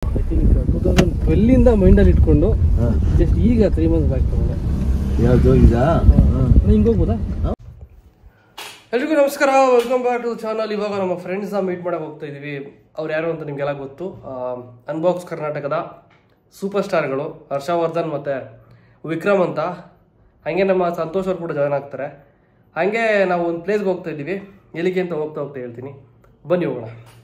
I think 2012 ಮೈಂಡಲ್ಲಿ ಇಟ್ಕೊಂಡು just ಈಗ 3 ಮಂತ್ಸ್ ಬ್ಯಾಕ್ ತಗೊಂಡೆ. ಯಾವುದು ಈಗ ಹಿಂಗೆ ಹೋಗ್ಬೋದಾ? ಎಲ್ರಿಗೂ ನಮಸ್ಕಾರ, ವೆಲ್ಕಮ್ ಬ್ಯಾಕ್ ಟು ಚಾನಲ್. ಇವಾಗ ನಮ್ಮ ಫ್ರೆಂಡ್ಸ್ನ ಮೀಟ್ ಮಾಡಕ್ಕೆ ಹೋಗ್ತಾ ಇದ್ದೀವಿ. ಅವ್ರು ಯಾರು ಅಂತ ನಿಮಗೆಲ್ಲ ಗೊತ್ತು. ಅನ್ಬಾಕ್ಸ್ ಕರ್ನಾಟಕದ ಸೂಪರ್ ಸ್ಟಾರ್ಗಳು ಹರ್ಷವರ್ಧನ್ ಮತ್ತು ವಿಕ್ರಮ್ ಅಂತ. ಹಾಗೆ ನಮ್ಮ ಸಂತೋಷ್ ಅವ್ರು ಕೂಡ ಜಾಯ್ನ್ ಆಗ್ತಾರೆ. ಹಾಗೆ ನಾವು ಒಂದು ಪ್ಲೇಸ್ಗೆ ಹೋಗ್ತಾ ಇದ್ದೀವಿ. ಎಲ್ಲಿಗೆ ಅಂತ ಹೋಗ್ತಾ ಹೇಳ್ತೀನಿ, ಬನ್ನಿ ಹೋಗೋಣ.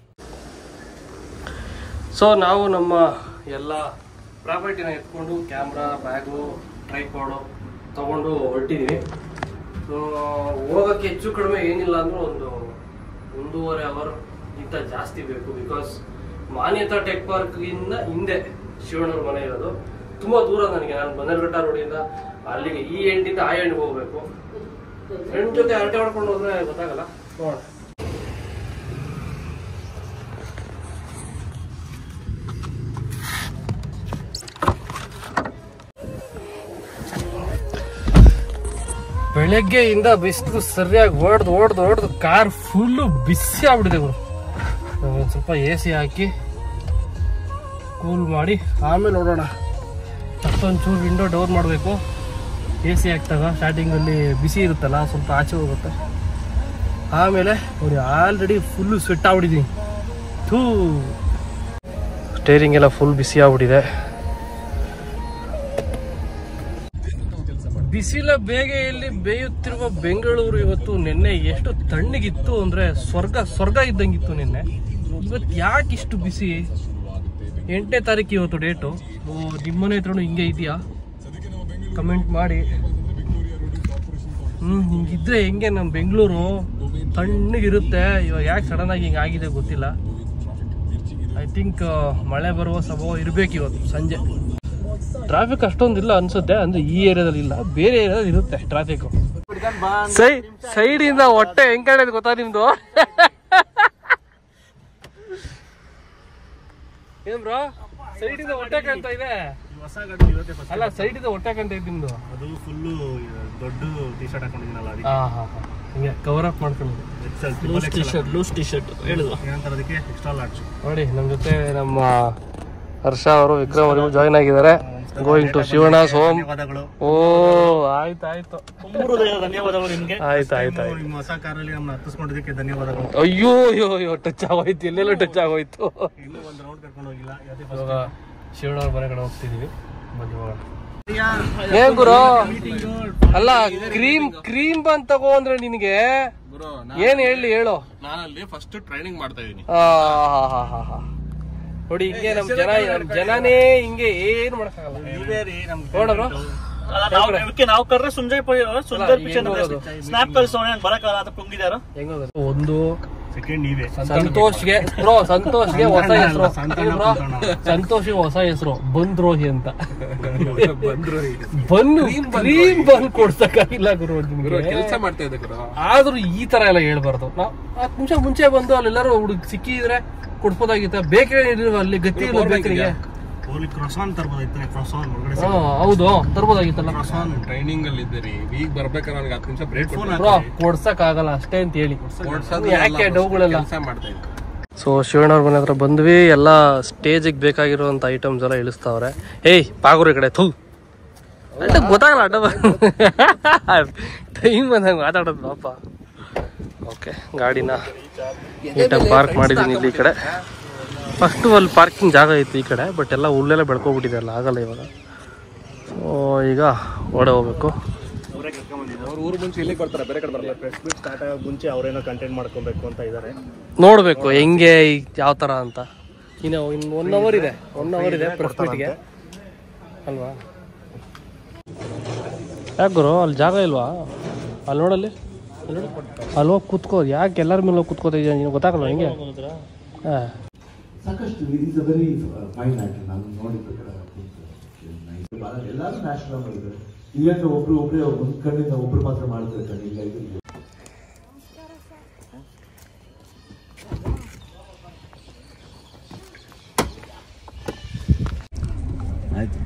ಸೊ ನಾವು ನಮ್ಮ ಎಲ್ಲ ಪ್ರಾಪರ್ಟಿನ ಎತ್ಕೊಂಡು ಕ್ಯಾಮ್ರಾ, ಬ್ಯಾಗು, ಟ್ರೈಪಾಡು ತೊಗೊಂಡು ಹೊರಟಿದ್ದೀವಿ. ಸೊ ಹೋಗೋಕ್ಕೆ ಹೆಚ್ಚು ಕಡಿಮೆ ಏನಿಲ್ಲ ಅಂದರೂ ಒಂದು 1.5 ಅವರ್ ಇಂಥ ಜಾಸ್ತಿ ಬೇಕು. ಬಿಕಾಸ್ ಮಾನ್ಯತಾ ಟೆಕ್ ಪಾರ್ಕ್ಗಿಂತ ಹಿಂದೆ ಶಿವಣ್ಣವ್ರ ಮನೆ ಇರೋದು. ತುಂಬ ದೂರ ನನಗೆ. ನಾನು ಬನ್ನರ್ಘಟ್ಟ ರೋಡಿಂದ ಅಲ್ಲಿಗೆ ಈ ಎಂಡಿಂದ ಆ ಎಂಡ್ಗೆ ಹೋಗ್ಬೇಕು. ಫ್ರೆಂಡ್ ಜೊತೆ ಹರಟೆ ಮಾಡ್ಕೊಂಡು ಹೋದ್ರೆ ಗೊತ್ತಾಗಲ್ಲ. ನೋಡೋಣ. ಬೆಳಗ್ಗೆಯಿಂದ ಬಿಸಿಲು ಸರಿಯಾಗಿ ಹೊಡೆದು ಕಾರ್ ಫುಲ್ಲು ಬಿಸಿ ಆಗ್ಬಿಟ್ಟಿದೆ ಗುರು. ಒಂದು ಸ್ವಲ್ಪ AC ಹಾಕಿ ಕೂಲ್ ಮಾಡಿ ಆಮೇಲೆ ನೋಡೋಣ. ಮತ್ತೊಂಚೂರು ವಿಂಡೋ ಡೋರ್ ಮಾಡಬೇಕು. AC ಹಾಕ್ತಾಗ ಸ್ಟಾರ್ಟಿಂಗಲ್ಲಿ ಬಿಸಿ ಇರುತ್ತಲ್ಲ, ಸ್ವಲ್ಪ ಆಚೆ ಹೋಗುತ್ತೆ. ಆಮೇಲೆ ನೋಡಿ ಆಲ್ರೆಡಿ ಫುಲ್ಲು ಸ್ವೆಟ್ ಆಗ್ಬಿಟ್ಟಿದ್ದೀನಿ. ಸ್ಟೇರಿಂಗ್ ಎಲ್ಲ ಫುಲ್ ಬಿಸಿ ಆಗ್ಬಿಟ್ಟಿದೆ. ಬಿಸಿಲ ಬೇಗೆಯಲ್ಲಿ ಬೇಯುತ್ತಿರುವ ಬೆಂಗಳೂರು ಇವತ್ತು. ನಿನ್ನೆ ಎಷ್ಟು ತಣ್ಣಗಿತ್ತು ಅಂದರೆ ಸ್ವರ್ಗ ಇದ್ದಂಗಿತ್ತು ನಿನ್ನೆ. ಇವತ್ತು ಯಾಕೆ ಇಷ್ಟು ಬಿಸಿ? 8ನೇ ತಾರೀಕು ಇವತ್ತು ಡೇಟು. ನಿಮ್ಮನೆ ಹತ್ರನೂ ಹಿಂಗೆ ಇದೆಯಾ? ಕಮೆಂಟ್ ಮಾಡಿ. ಹಿಂಗಿದ್ರೆ ಹೆಂಗೆ ನಮ್ಮ ಬೆಂಗಳೂರು ತಣ್ಣಗಿರುತ್ತೆ. ಇವಾಗ ಯಾಕೆ ಸಡನ್ ಆಗಿ ಹಿಂಗೆ ಆಗಿದೆ ಗೊತ್ತಿಲ್ಲ. ಐ ಥಿಂಕ್ ಮಳೆ ಬರುವ ಸಂಭವ ಇರಬೇಕು ಇವತ್ತು ಸಂಜೆ. ಟ್ರಾಫಿಕ್ ಅಷ್ಟೊಂದಿಲ್ಲ ಅನ್ಸುತ್ತೆ. ಅಂದ್ರೆ ಈ ಏರಿಯಾದಲ್ಲಿ ಇಲ್ಲ, ಬೇರೆ ಏರಿಯಾದಲ್ಲಿ ಇರುತ್ತೆ ಟ್ರಾಫಿಕ್. ಸೈಡಿಂದ ಹೊಟ್ಟೆ ಹೆಂಗ್ ಕಾಣಿದೆ ಗೊತ್ತಾ ನಿಮ್ದು? ಏನ್ ಬ್ರೋ, ಸೈಡಿಂದ ಹೊಟ್ಟೆ ಕಾಣ್ತಾ ಇದೆ. ಅಲ್ಲ, ಸೈಡಿಂದ ಹೊಟ್ಟೆ ಕಾಣ್ತಾ ಇದೆ ನಿಮ್ದು. ಅದು ಫುಲ್ಲು ದೊಡ್ಡ ಟಿ ಶರ್ಟ್ ಹಾಕೊಂಡಿದ್ದೀನಲ್ಲ, ಹಿಂಗೆ ಕವರ್ ಅಪ್ ಮಾಡ್ಕೊಂಡು ಲೂಸ್ ಟಿ ಶರ್ಟ್ ಹೇಳಿದ್ರು. ಅದಕ್ಕೆ ಎಕ್ಸ್ಟ್ರಾ ಲಾರ್ಜ್. ನೋಡಿ, ನಮ್ಮ ಜೊತೆ ನಮ್ಮ ಹರ್ಷ ಅವರು, ವಿಕ್ರಮ್ ಅವರು ಜಾಯ್ನ್ ಆಗಿದ್ದಾರೆ. Going to Shivanna's home. ಓ, ಆಯ್ತಾಯ್ತು. ಧನ್ಯವಾದಗಳು ನಿಮ್ಗೆ. ಆಯ್ತಾಯ್ತು. ನಿಮ್ಮ ಹೊಸ ಕಾರಲ್ಲಿ ನಮ್ಮನ್ನ ಹತ್ತಿಸ್ಕೊಂಡಿದ್ದಕ್ಕೆ ಧನ್ಯವಾದಗಳು. ಅಯ್ಯೋ ಟಚ್ ಆಗೋಯ್ತು, ಎಲ್ಲೆಲ್ಲೋ ಟಚ್ ಆಗೋಯ್ತು. ಇನ್ನೂ ಒಂದು ರೌಂಡ್ ಕರ್ಕೊಂಡು ಹೋಗಿಲ್ಲ. ಇವಾಗ ಶಿವಣ್ಣವ್ರ ಮನೆ ಕಡೆ ಹೋಗ್ತಿದೀವಿ. ಏನ್ ಗುರು? ಅಲ್ಲ, ಕ್ರೀಮ್ ಬಂದ್ ತಗೋ ಅಂದ್ರೆ ನಿನ್ಗೆ ಏನ್ ಹೇಳು. ನಾನಲ್ಲಿ ಫಸ್ಟ್ ಟ್ರೈನಿಂಗ್ ಮಾಡ್ತಾ ಇದೀನಿ. ನೋಡಿ, ಹಿಂಗೆ ನಮ್ ಜನನೇ ಹಿಂಗೆ ಏನ್ ಮಾಡಕ್ಕಾಗಲ್ಲ. ನಾವು ಕರ್ರೆ ಸುಂದರ್ ಸ್ನಾಪ್ ಕಳಿಸೋಣ ಬರಕಾಲ ಅಂತ ಕುಂಗಿದಾರ. ಒಂದು ಸೆಕೆಂಡ್ ನೀವೇ. ಸಂತೋಷ್ಗೆ ಹೊಸ ಹೆಸರು. ಸಂತೋಷ್ಗೆ ಹೊಸ ಹೆಸರು ಬಂದ್ರೋಹಿ ಅಂತ. ಬಂದ್ ಕೊಡ್ಸಕ್ಕಾಗಿಲ್ಲ ಗುರು. ಕೆಲಸ ಮಾಡ್ತಾ ಇದ್ದೆ ಗುರು. ಆದ್ರೂ ಈ ತರ ಎಲ್ಲ ಹೇಳ್ಬಾರ್ದು. ನಾವು 10 ನಿಮಿಷ ಮುಂಚೆ ಬಂದು ಅಲ್ಲೆಲ್ಲಾರು ಹುಡುಗ ಸಿಕ್ಕಿದ್ರೆ ಕೊಡ್ಬೋದಾಗಿತ್ತ. ಬೇಕೇ ಅಲ್ಲಿ ಗತಿ ಇಲ್ಲ ಬೇಕರಿಗೆ. ಹೌದು, ತರ್ಬೋದಾಗಿತ್ತಲ್ಲ. ಟ್ರೈನಿಂಗ್ ಅಲ್ಲಿ ಇದ್ದೀರಿ, ಈಗ ಬರ್ಬೇಕಾದ್ರೆ ನನಗೆ 10 ನಿಮಿಷ ಬ್ರೇಕ್ ಕೊಡ್ಸಕ್ ಆಗಲ್ಲ ಅಷ್ಟೇ ಅಂತ ಹೇಳಿ ಯಾಕೆ ಡೌಗಳೆಲ್ಲ ಕೆಲಸ ಮಾಡ್ತಾ ಇದ್ದೆ. ಸೊ ಶಿವಣ್ಣವ್ರ ಮನೆ ಹತ್ರ ಬಂದ್ವಿ. ಎಲ್ಲ ಸ್ಟೇಜಿಗೆ ಬೇಕಾಗಿರುವಂತ ಐಟಮ್ಸ್ ಎಲ್ಲ ಇಳಿಸ್ತಾವ್ರೆ. ಏಯ್ ಪಾಗುರ ಕಡೆ ಥೂ ಅಡ್ಡ ಗೊತ್ತಾಗಲ್ಲ. ಟೈಮ್ ಬಂದಂಗೆ ಮಾತಾಡೋದು ಪಾಪ. ಓಕೆ, ಗಾಡಿನ ನೀಟಾಗಿ ಪಾರ್ಕ್ ಮಾಡಿದ್ದೀನಿ ಇಲ್ಲಿ. ಈ ಕಡೆ ಫಸ್ಟು ಅಲ್ಲಿ ಪಾರ್ಕಿಂಗ್ ಜಾಗ ಇತ್ತು ಈ ಕಡೆ, ಬಟ್ ಎಲ್ಲ ಹುಲ್ಲೆಲ್ಲ ಬೆಳ್ಕೊಬಿಟ್ಟಿದೆ, ಅಲ್ಲ ಆಗಲ್ಲ ಇವಾಗ. ಸೊ ಈಗ ಓಡೆ ಹೋಗ್ಬೇಕು. ಊರು ಮುಂಚೆ ಇಲ್ಲಿಗೆ ಬರ್ತಾರೆ, ಬೇರೆ ಕಡೆ ಬರಲ್ಲ. ಪ್ರೆಸ್ ಮೀಟ್ ಸ್ಟಾರ್ಟ್ ಆಗೋ ಮುಂಚೆ ಅವರೇನೋ ಕಂಟೆಂಟ್ ಮಾಡ್ಕೊಬೇಕು ಅಂತ ಇದ್ದಾರೆ. ನೋಡ್ಬೇಕು ಹೆಂಗೆ ಯಾವ ಥರ ಅಂತ. ಇನ್ನು 1 ಅವರ್ ಇದೆ ಪ್ರೆಸ್ ಮೀಟ್ಗೆ ಅಲ್ವಾ? ಯಾಕೆ ಗುರು, ಅಲ್ಲಿ ಜಾಗ ಇಲ್ವಾ? ಅಲ್ಲಿ ನೋಡಲ್ಲಿ, ಅಲ್ಲಿ ಹೋಗಿ ಕೂತ್ಕೋ. ಯಾಕೆ ಎಲ್ಲರ ಮೇಲೆ ಹೋಗಿ ಕೂತ್ಕೋತಾ ಇದೆಯಾ ನೀನು? ಗೊತ್ತಾಗಲ್ಲ ಹೆಂಗೆ? ಹಾಂ, ಸಾಕಷ್ಟು is a very fine actor. ನಾನು ನೋಡಿರ್ಬೇಕಾದ್ರೆ ಎಲ್ಲರೂ ನ್ಯಾಷನಲ್ ಮಾಡಿದ್ದಾರೆ. ಇಲ್ಲಾಂದ್ರೆ ಒಬ್ಬರೇ ಒಂದು ಕಣ್ಣಿಂದ ಒಬ್ರು ಮಾತ್ರ ಮಾಡ್ತಿರ್ತಾರೆ. ಈಗ ಇದು ಆಯ್ತು.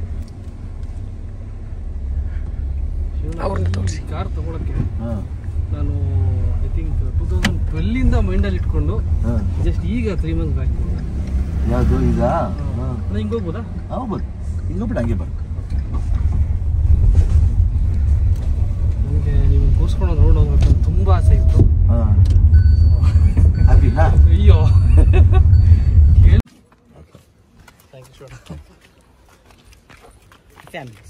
ಕಾರ್ ತಗೊಳಕ್ಕೆ ನಾನು ಐ ಥಿಂಕ್ 2012 ಮೈಂಡಲ್ಲಿ ಇಟ್ಕೊಂಡು ಜಸ್ಟ್ ಈಗ 3 ಮಂತ್ಸ್ ಬ್ಯಾಕ್ ಯಾವುದು ಈಗ ಹಿಂಗೆ ಹೋಗ್ಬೋದಾ? ಹೋಗ್ಬೋದು, ಹಿಂಗೋಗ್ಬಿಟ್ಟು ಹಂಗೆ ಬರ್. ನನಗೆ ನೀವು ಕೂರ್ಸ್ಕೊಂಡು ರೋಡ್ ಹೋಗ್ಬೇಕು ತುಂಬ ಆಸೆ ಇತ್ತು. ಹಾಂ ಹಾಕಿಲ್ಲ. ಅಯ್ಯೋ thank you sure. Family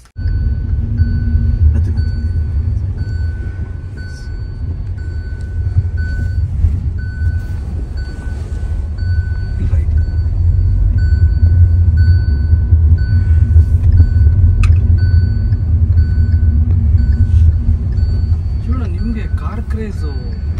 craze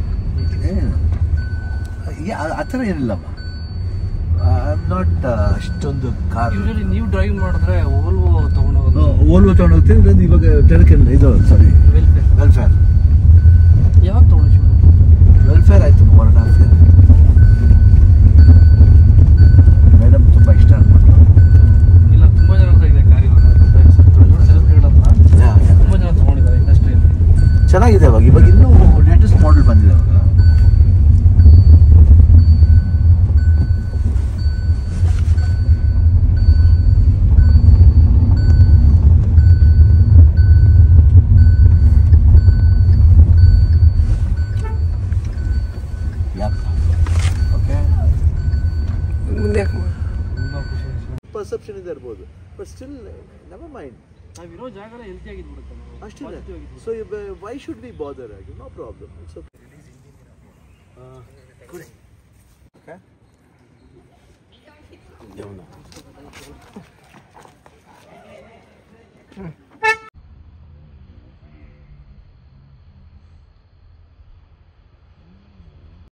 ಆ ಥರ ಏನಿಲ್ಲಮ್ಮ. ಐ ಆಮ್ ನಾಟ್ ಅಷ್ಟೊಂದು ಕಾರ್. ಯೂಶಲಿ ನೀವು ಡ್ರೈವ್ ಮಾಡಿದ್ರೆ ಓಲ್ವೋ ತೊಗೊಂಡೋಗೋದು. ಓಲ್ವೋ ತೊಗೊಂಡೋಗ್ತೀವಿ. ಇವಾಗ ಟೆರಕೆನ್ ಇದು ಸಾರಿ ವೆಲ್ಫೇರ್. ಯಾವಾಗ ತೊಗೊಂಡು ವೆಲ್ಫೇರ್ ಆಯಿತು 1.5 year. ಮೇಡಮ್ ತುಂಬ ಇಷ್ಟ ಆಗ್ಬಿಟ್ಟು. ಇಲ್ಲ, ತುಂಬ ಜನ ಇದೆ ಕಾರ್ ಇವಾಗ ಸೆಲೆಬ್ರಿಟಿಗಳ ಹತ್ರ ತುಂಬ ಜನ ತೊಗೊಂಡಿದ್ದಾರೆ ಇಂಡಸ್ಟ್ರಿಯಲ್ಲಿ. ಚೆನ್ನಾಗಿದೆ. ಇವಾಗ ಇನ್ನೂ ಲೇಟೆಸ್ಟ್ ಮಾಡೆಲ್ ಬಂದಿದೆ ಅವಾಗ. ಪರ್ಸೆಪ್ಷನ್ ಇದೆ ಇರ್ಬೋದು, ಬಟ್ ಸ್ಟಿಲ್ ನೆವರ್ ಮೈಂಡ್. ನಾವಿರೋ ಜಾಗನ ಹೆಲ್ತಿ ಆಗಿದ್ಬಿಡುತ್ತೆ ಅಷ್ಟೇ. So why should be bother ಆಗಿ? No problem. It's okay.